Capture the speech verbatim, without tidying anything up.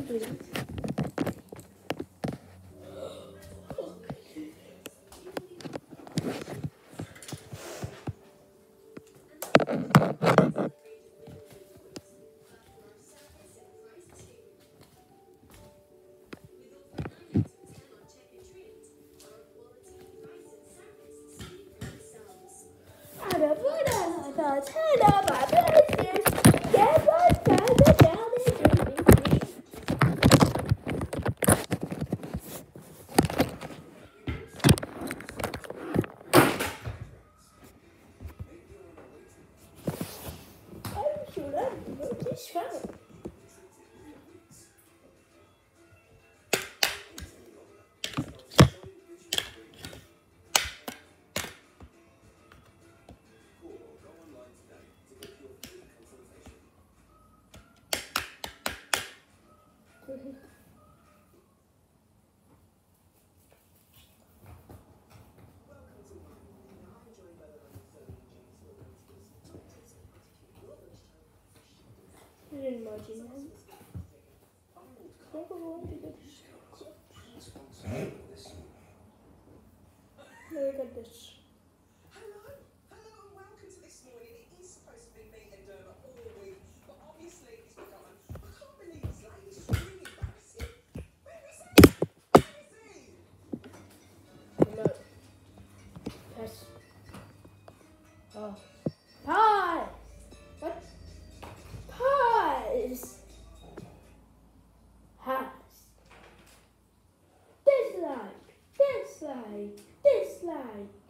please. I didn't imagine that. Look at this. Hello, hello and welcome to this morning. It is supposed to be me and Dermot all week, but obviously it's become a... I can't believe this lady is really embarrassing. Where is he? Where is he? No. Yes. Oh. Hi! What? Pause! Has. Dislike, dislike, dislike.